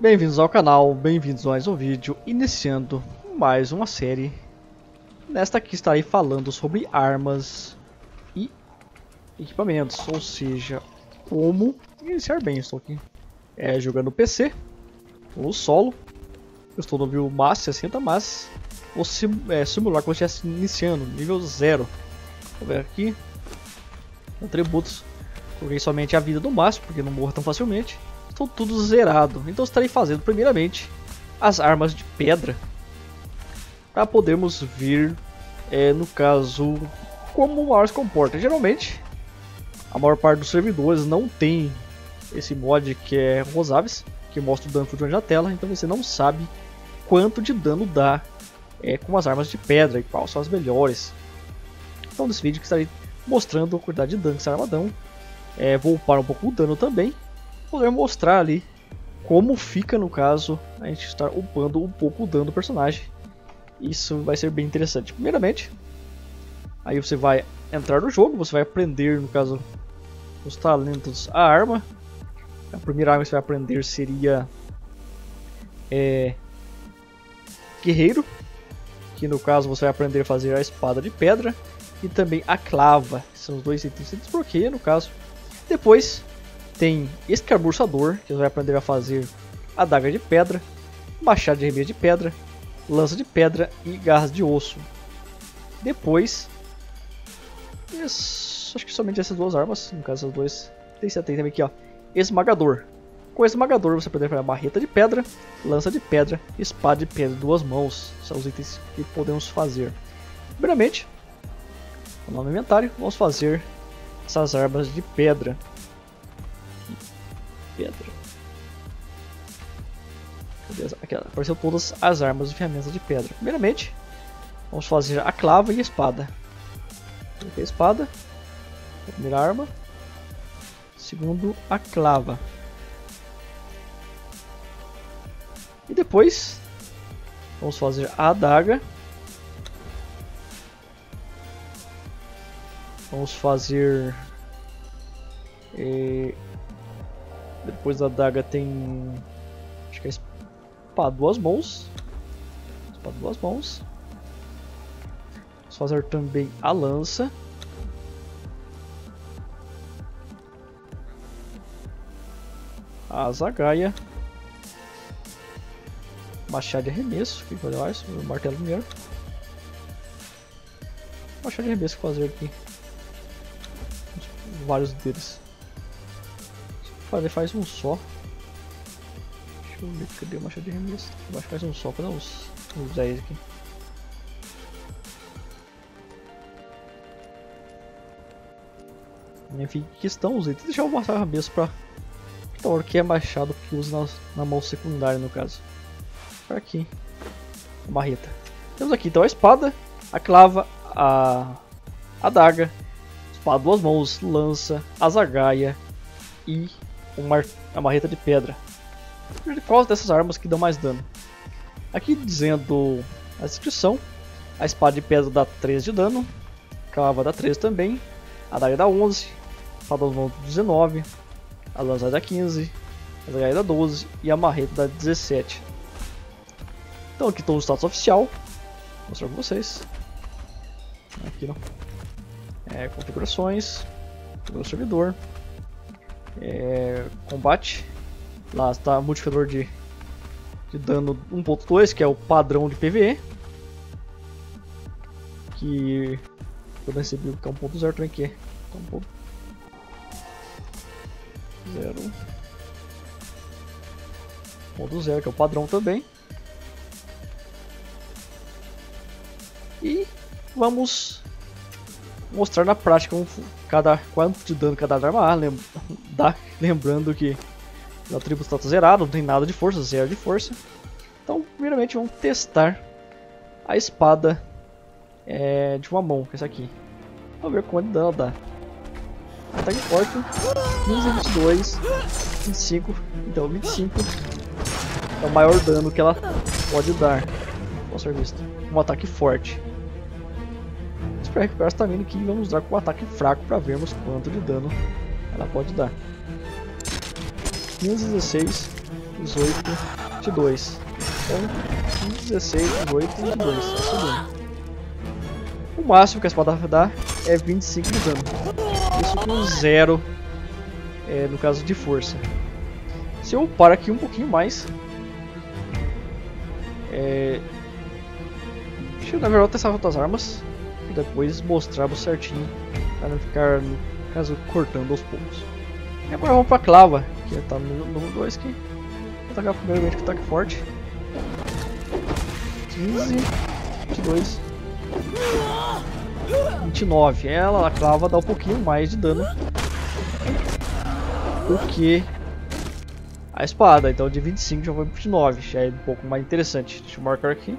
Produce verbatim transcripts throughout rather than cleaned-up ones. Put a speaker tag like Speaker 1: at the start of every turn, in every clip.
Speaker 1: Bem-vindos ao canal, bem-vindos a mais um vídeo, iniciando mais uma série. Nesta aqui estarei falando sobre armas e equipamentos, ou seja, como iniciar bem. Estou aqui é, jogando no P C, ou solo. Eu estou no nível máximo sessenta, mas vou sim, é, simular como se estivesse iniciando, nível zero. Vou ver aqui, atributos, coloquei somente a vida no máximo, porque não morro tão facilmente. Estou tudo zerado, então estarei fazendo primeiramente as armas de pedra para podermos ver, é, no caso, como o ar se comporta. Geralmente, a maior parte dos servidores não tem esse mod que é Rosaves, que mostra o dano flutuante na tela, então você não sabe quanto de dano dá é, com as armas de pedra e quais são as melhores. Então nesse vídeo que estarei mostrando a quantidade de dano que essa arma dá, é, vou upar um pouco o dano também, poder mostrar ali como fica no caso a gente estar upando um pouco o dano do personagem. Isso vai ser bem interessante. Primeiramente, aí você vai entrar no jogo, você vai aprender no caso os talentos a arma. A primeira arma que você vai aprender seria é, guerreiro, que no caso você vai aprender a fazer a espada de pedra e também a clava. São os dois itens que você desbloqueia no caso. Depois tem escarbuçador, que você vai aprender a fazer a daga de pedra, machado de arremesso de pedra, lança de pedra e garras de osso. Depois, isso, acho que somente essas duas armas, no caso essas duas, tem, tem também aqui ó, esmagador. Com esmagador você pode fazer marreta de pedra, lança de pedra, espada de pedra, duas mãos. São os itens que podemos fazer. Primeiramente, no nosso inventário, vamos fazer essas armas de pedra. Pedra. Cadê? Aqui, apareceu todas as armas e ferramentas de pedra. Primeiramente, vamos fazer a clava e a espada. A espada, a primeira arma. Segundo, a clava. E depois, vamos fazer a adaga. Vamos fazer... Eh, Depois da adaga tem, acho que é espada duas mãos. Espada duas mãos. Vamos fazer também a lança. A zagaia. Machado de arremesso. Que coisa mais? O martelo primeiro. Machado de arremesso que fazer aqui. Vários deles. Fazer faz um só. Deixa eu ver, cadê o machado de arremesso? Eu acho que faz um só, para uns, uns dez aqui. Enfim, aqui estão os itens. Deixa eu mostrar a arremesso para a hora que é machado que usa na, na mão secundária no caso. Para aqui, a marreta. Temos aqui então a espada, a clava, a adaga, espada duas mãos, lança, a zagaia e Uma, a marreta de pedra. Quais dessas armas que dão mais dano? Aqui dizendo a descrição: a espada de pedra dá três de dano, a clava dá três também, a daga dá onze, a espada das mãos dá dezenove, a lança dá quinze, a zagaia dá doze e a marreta dá dezessete. Então aqui estão os status oficial. Vou mostrar para vocês. Aqui não. É, configurações do servidor. É, combate, lá está o modificador de, de dano um ponto dois, que é o padrão de P V E, que eu recebi que é um ponto zero também, que é um ponto zero, ponto zero, que é o padrão também. E vamos mostrar na prática um, cada, quanto de dano cada arma lem, dá, lembrando que o atributo está zerado, não tem nada de força, zero de força. Então, primeiramente vamos testar a espada é, de uma mão, que é essa aqui. Vamos ver quanto de dano dá. Ataque forte, quinze, vinte e dois, vinte e cinco, então vinte e cinco é o maior dano que ela pode dar. Pode ser visto. Um ataque forte. Para recuperar a estamina aqui, vamos usar com um ataque fraco para vermos quanto de dano ela pode dar. quinze, dezesseis, dezoito, vinte e dois. Então, dezesseis, dezoito, vinte e dois. É subindo. O máximo que a espada dá é vinte e cinco de dano. Isso com zero, é, no caso de força. Se eu upar aqui um pouquinho mais, é... deixa eu na verdade testar outras armas e depois mostrarmos certinho para não ficar, no caso, cortando aos poucos. E agora vamos para a clava, que está no dois aqui. Vou atacar primeiramente com ataque forte. quinze, vinte e dois, vinte e nove. Ela, a clava, dá um pouquinho mais de dano do que a espada, então de vinte e cinco já foi para vinte e nove, já é um pouco mais interessante. Deixa eu marcar aqui.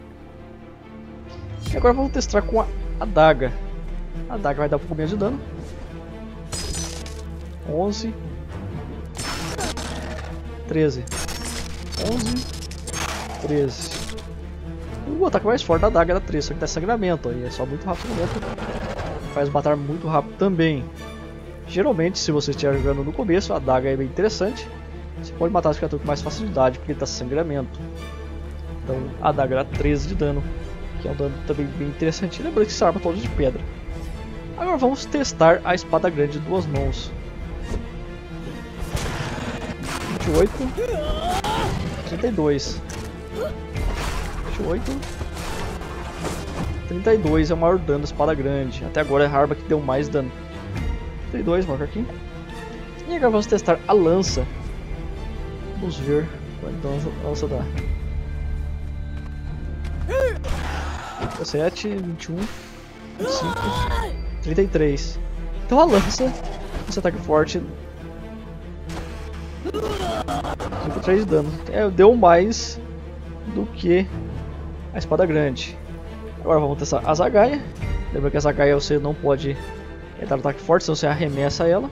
Speaker 1: E agora vamos testar com a adaga. A adaga vai dar um pouco menos de dano. onze, treze, onze, treze. O ataque mais forte da adaga era treze, só que tá sangramento, aí é só muito rápido sangramento. Faz matar muito rápido também. Geralmente, se você estiver jogando no começo, a adaga é bem interessante. Você pode matar as criaturas com mais facilidade, porque ele tá sangramento. Então a adaga dá treze de dano, que é um dano também bem interessante. Lembrando que essa arma é toda de pedra. Agora vamos testar a espada grande de duas mãos. vinte e oito, trinta e dois, vinte e oito, trinta e dois é o maior dano da espada grande. Até agora é a arma que deu mais dano. trinta e dois, marca aqui. E agora vamos testar a lança. Vamos ver quanto a lança dá. dezessete, vinte e um, vinte e cinco, trinta e três. Então a lança, esse ataque forte, trinta e três de dano. É, deu mais do que a espada grande. Agora vamos testar a zagaia. Lembra que a zagaia você não pode é, dar um ataque forte, senão você arremessa ela.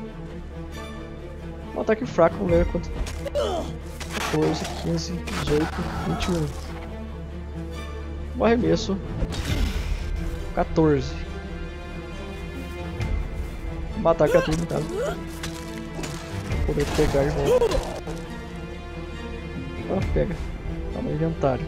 Speaker 1: Um ataque fraco, vamos ver quanto. quatorze, quinze, dezoito, vinte e um. O arremesso quatorze. Matar a criatura no caso. Vou poder pegar de volta. Ah, pega. Tá no inventário.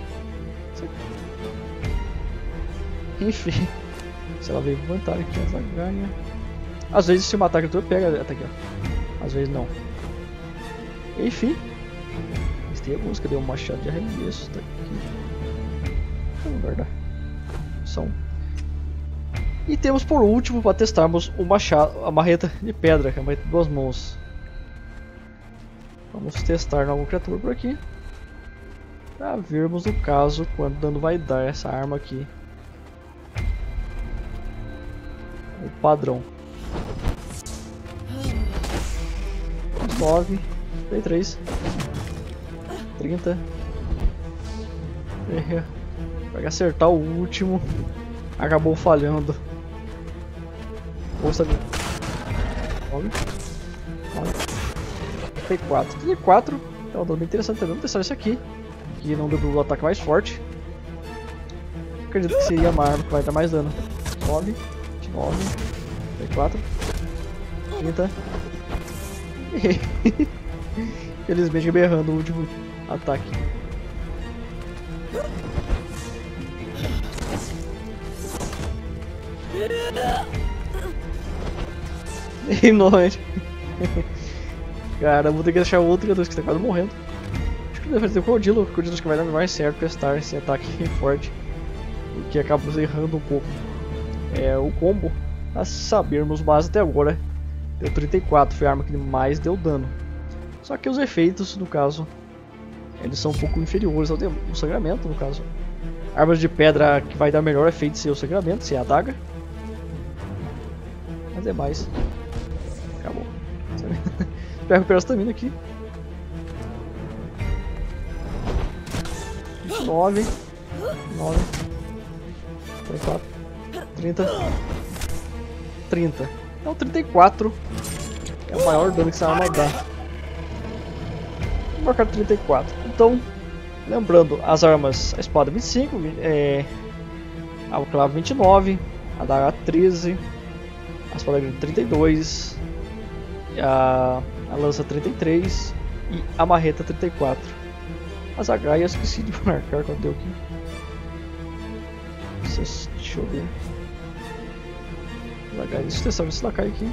Speaker 1: Enfim. Se ela veio no inventário aqui, ela ganha. Às vezes se matar a criatura, pega até aqui, ó. Às vezes não. Enfim. Tem alguns, cadê o machado de arremesso? Tá aqui. Vamos guardar. São. E temos por último para testarmos o machado, a marreta de pedra, que é a marreta de duas mãos. Vamos testar nova criatura por aqui. Para vermos no caso quanto dano vai dar essa arma aqui. O padrão. nove, trinta e três. trinta. É, vai acertar o último. Acabou falhando. Força. nove. trinta e quatro. trinta e quatro. É um dano bem interessante também. Vamos testar esse aqui. Que não deu o ataque mais forte. Acredito que seria uma arma que vai dar mais dano. nove. vinte e nove. trinta e quatro. trinta. Felizmente acabei errando o último ataque. E morre. Cara, vou ter que deixar o outro criador que está quase morrendo. Acho que deve fazer o Crocodilo. O Crocodilo acho que vai dar mais certo testar esse ataque forte. O que acabamos errando um pouco. É o combo, a sabermos, mas até agora deu trinta e quatro, foi a arma que mais deu dano. Só que os efeitos, no caso, eles são um pouco inferiores ao do sangramento, no caso. Armas de pedra que vai dar melhor efeito se é o sangramento, se é a adaga. Mas é mais. Acabou. Pega recuperar a stamina aqui. vinte e nove. nove. trinta e quatro. trinta. trinta. Então trinta e quatro é o maior dano que essa arma dá. Vou marcar trinta e quatro. Então, lembrando, as armas, a espada vinte e cinco, é, a clava vinte e nove, a daga treze, a espada grande trinta e dois, a, a lança trinta e três e a marreta trinta e quatro. A zagaia eu esqueci de marcar quanto deu aqui. Deixa eu ver. Zagaia, deixa eu testar se ela cai aqui.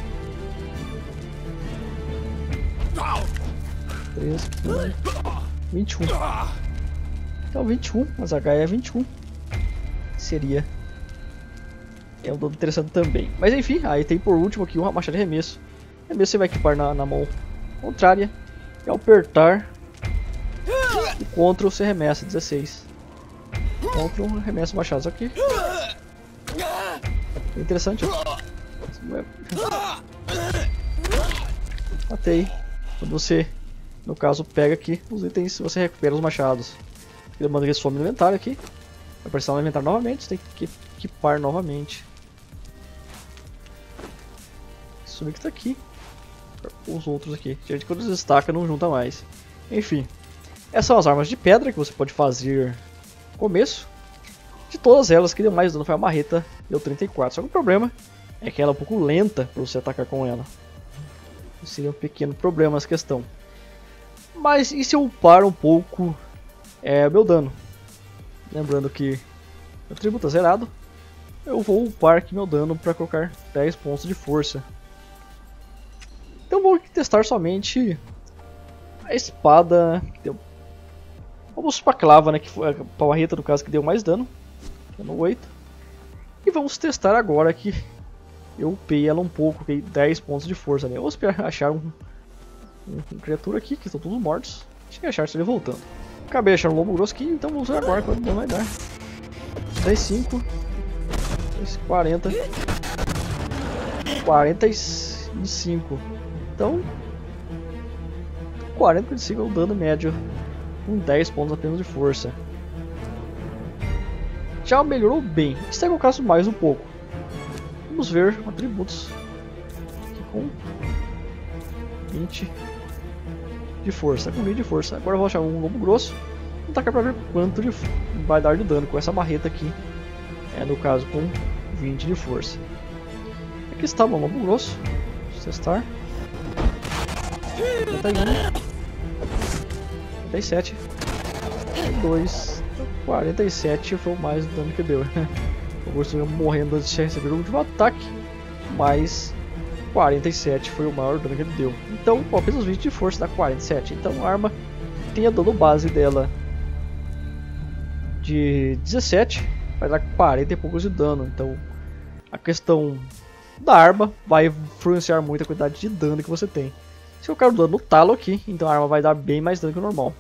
Speaker 1: três, vinte e um. Então vinte e um, a zagaia é vinte e um. Seria. É um dano interessante também. Mas enfim, aí tem por último aqui uma machado de arremesso. Arremesso você vai equipar na, na mão contrária. E ao apertar o Ctrl você arremessa, dezesseis. Ctrl arremessa o machado aqui. É interessante. Matei. Quando você, no caso, pega aqui os itens, você recupera os machados. Ele manda que some no inventário aqui. Vai aparecer no inventário novamente, você tem que equipar novamente. Subir que tá aqui. Os outros aqui. Gente, quando destaca não junta mais. Enfim. Essas são as armas de pedra que você pode fazer no começo. De todas elas, que deu mais dano foi a marreta, deu trinta e quatro. Só que o problema é que ela é um pouco lenta para você atacar com ela. Seria um pequeno problema essa questão. Mas e se eu upar um pouco é, o meu dano? Lembrando que o tributo é zerado. Eu vou upar aqui meu dano para colocar dez pontos de força. Então vou testar somente a espada que deu. Vamos para a clava, né, que foi a marreta no caso que deu mais dano, que é no oito. E vamos testar agora que eu upei ela um pouco, okay? dez pontos de força, né? Eu vou esperar achar um, um, um criatura aqui, que estão todos mortos. Deixa eu achar ele voltando. Acabei achando um lobo grosso aqui, então vamos ver agora quanto dano vai dar. dez, cinco, quarenta, quarenta e cinco. Então, quarenta, quarenta e cinco é o dano médio, com dez pontos apenas de força. Já melhorou bem. Isso é o caso mais um pouco. Vamos ver atributos aqui com vinte de força. Com vinte de força. Agora eu vou achar um lobo grosso. Vou tacar pra ver quanto de vai dar de dano com essa marreta aqui. É no caso com vinte de força. Aqui está o lobo grosso. Vamos testar. trinta e um, trinta e sete, dois, quarenta e sete foi o mais dano que deu. O Augusto morrendo antes de receber o último ataque, mas quarenta e sete foi o maior dano que ele deu. Então, com apenas vinte de força dá quarenta e sete. Então, a arma tem a dano base dela de dezessete, vai dar quarenta e poucos de dano. Então, a questão da arma vai influenciar muito a quantidade de dano que você tem. Se eu quero dano no talo aqui, então a arma vai dar bem mais dano que o normal.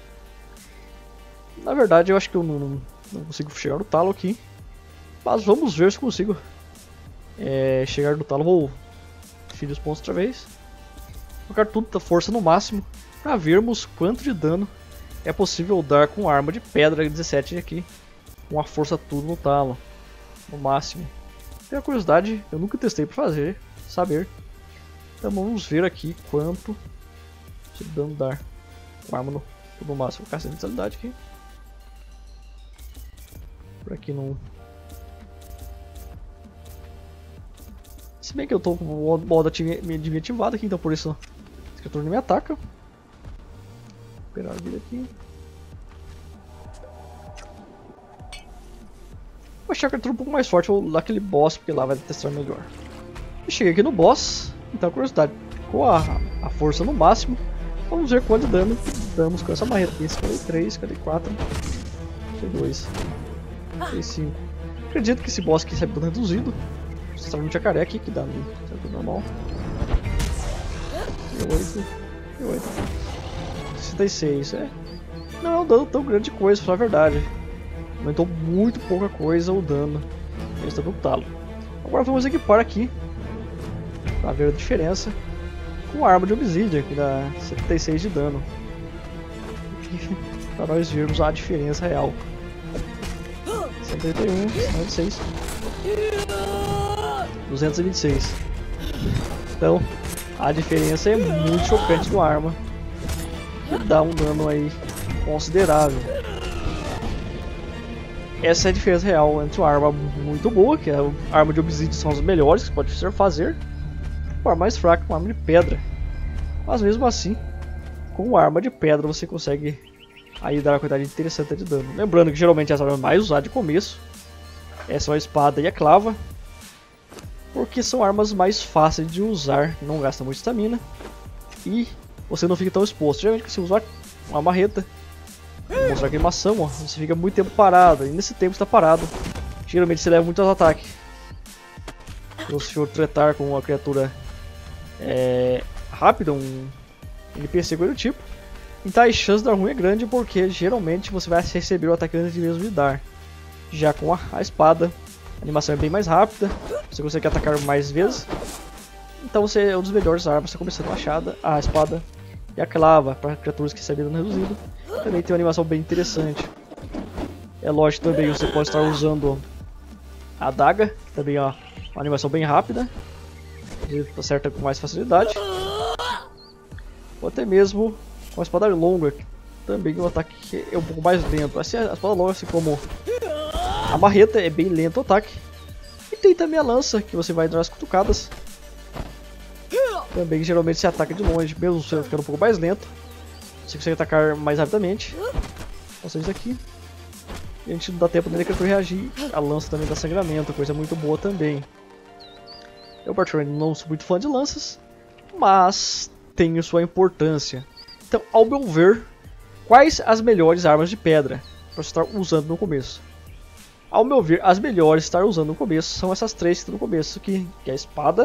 Speaker 1: Na verdade, eu acho que eu não, não, não consigo chegar no talo aqui. Mas vamos ver se consigo é, chegar no talo. Vou ferir os pontos outra vez. Vou colocar tudo da força no máximo para vermos quanto de dano é possível dar com a arma de pedra dezessete aqui. Com a força tudo no talo. No máximo. Tenho a curiosidade, eu nunca testei para fazer, saber. Então vamos ver aqui quanto de dano dar com a arma no, no máximo. Vou ficar sem vitalidade aqui. Por aqui não. Se bem que eu tô com o modo de ativado aqui, então por isso esse criatura não me ataca. Vou esperar a vida aqui. Vou achar a criatura um pouco mais forte, vou lá aquele boss, porque lá vai testar melhor. Eu cheguei aqui no boss, então curiosidade, com a, a força no máximo, vamos ver quanto de dano damos com essa marreta aqui. cinquenta e três, cinquenta e quatro, cinquenta e dois, cinquenta e cinco. Acredito que esse boss aqui recebe dano reduzido. Vou testar no jacaré aqui, que dá no certo normal. cinquenta e oito, cinquenta e oito, sessenta e seis, é. Não é um dano tão grande coisa, pra falar a verdade. Aumentou muito pouca coisa o dano. Ele está no talo. Agora vamos equipar aqui para ver a diferença com a arma de Obsidian, que dá setenta e seis de dano. Para nós vermos a diferença real. setenta e um, noventa e seis, duzentos e vinte e seis. Então a diferença é muito chocante com a arma. Que dá um dano aí considerável. Essa é a diferença real entre uma arma muito boa, que é a arma de Obsidian, são as melhores que você pode fazer, e uma arma mais fraca, uma arma de pedra. Mas mesmo assim, com arma de pedra você consegue aí dar uma quantidade interessante de dano. Lembrando que geralmente as armas mais usadas de começo é só a espada e a clava, porque são armas mais fáceis de usar, não gasta muito estamina e você não fica tão exposto. Geralmente se você usar uma marreta, vou mostrar a queimação, ó, você fica muito tempo parado, e nesse tempo está parado, geralmente você leva muitos ataques. Se você for tretar com uma criatura é, rápida, um N P C coisa do tipo, então a chance de dar ruim é grande, porque geralmente você vai receber o ataque antes de mesmo de dar. Já com a, a espada, a animação é bem mais rápida, você consegue atacar mais vezes, então você é um dos melhores armas, você começando a machada, a espada e a clava, para criaturas que recebem dano reduzido. Também tem uma animação bem interessante. É lógico também você pode estar usando a adaga, que também é uma animação bem rápida, ele acerta com mais facilidade. Ou até mesmo com a espada longa, que também o ataque é um pouco mais lento. Assim, a espada longa, assim como a marreta, é bem lento o ataque. E tem também a lança, que você vai dar as cutucadas. Também geralmente se ataca de longe, mesmo você ficando um pouco mais lento. Você consegue atacar mais rapidamente. Faça isso aqui. E a gente não dá tempo nem da criatura reagir. A lança também dá sangramento, coisa muito boa também. Eu particularmente não sou muito fã de lanças, mas tenho sua importância. Então, ao meu ver, quais as melhores armas de pedra para estar usando no começo? Ao meu ver, as melhores estar usando no começo são essas três que estão no começo, que, que é a espada,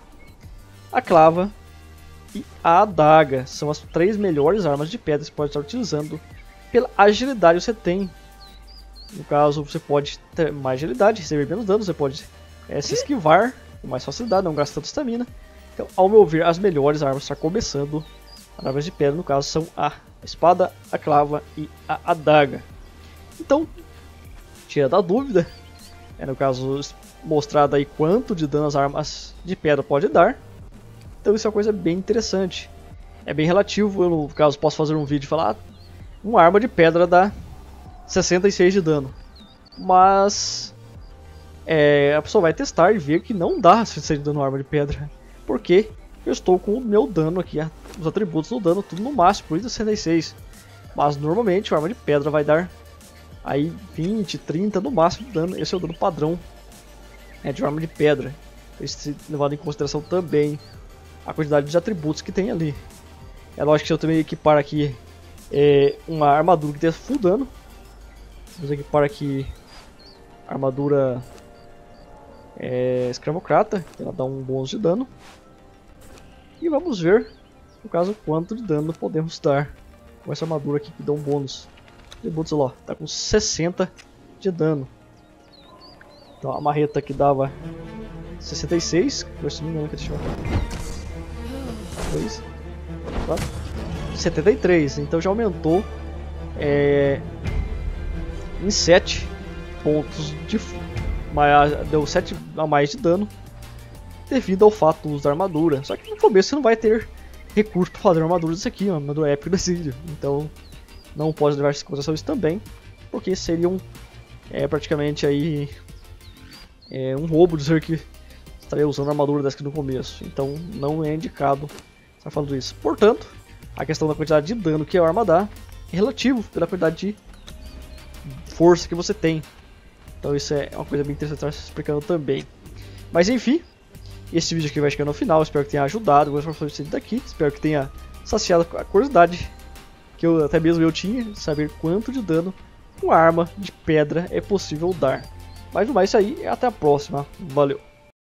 Speaker 1: a clava e a adaga. São as três melhores armas de pedra que você pode estar utilizando pela agilidade que você tem. No caso, você pode ter mais agilidade, receber menos dano, você pode é, se esquivar com mais facilidade, não gasta tanta estamina. Então, ao meu ver, as melhores armas para começando armas de pedra, no caso, são a espada, a clava e a adaga. Então, tira da dúvida, é no caso mostrado aí quanto de dano as armas de pedra pode dar. Então isso é uma coisa bem interessante. É bem relativo, eu no caso posso fazer um vídeo e falar, ah, uma arma de pedra dá sessenta e seis de dano. Mas é, a pessoa vai testar e ver que não dá sessenta e seis de dano na arma de pedra. Porque eu estou com o meu dano aqui, os atributos do dano, tudo no máximo, por isso sessenta e seis. Mas normalmente a arma de pedra vai dar aí vinte, trinta no máximo de dano. Esse é o dano padrão, né, de arma de pedra. Isso levado em consideração também a quantidade de atributos que tem ali. É lógico que se eu também equipar aqui é, uma armadura que tenha full dano, vamos equipar aqui a armadura é, escravocrata, que ela dá um bônus de dano. E vamos ver, no caso, quanto de dano podemos dar com essa armadura aqui que dá um bônus. Atributos lá, tá com sessenta de dano. Então a marreta que dava sessenta e seis, se não me engano, deixa eu ver. dois, quatro, setenta e três, então já aumentou é, em sete pontos de mais, deu sete a mais de dano devido ao fato do uso da armadura. Só que no começo você não vai ter recurso para fazer armadura disso aqui, uma armadura épica do Exílio, então não pode levar em consideração isso também, porque seriam é, praticamente aí é, um roubo dizer que estaria usando a armadura dessa aqui no começo, então não é indicado estar falando isso. Portanto, a questão da quantidade de dano que a arma dá é relativo pela quantidade de força que você tem. Então isso é uma coisa bem interessante estar explicando também. Mas enfim, esse vídeo aqui vai chegando ao final, espero que tenha ajudado, gostei de fazer daqui, espero que tenha saciado a curiosidade que eu, até mesmo eu tinha, de saber quanto de dano uma arma de pedra é possível dar. Mas no mais, isso aí, até a próxima, valeu!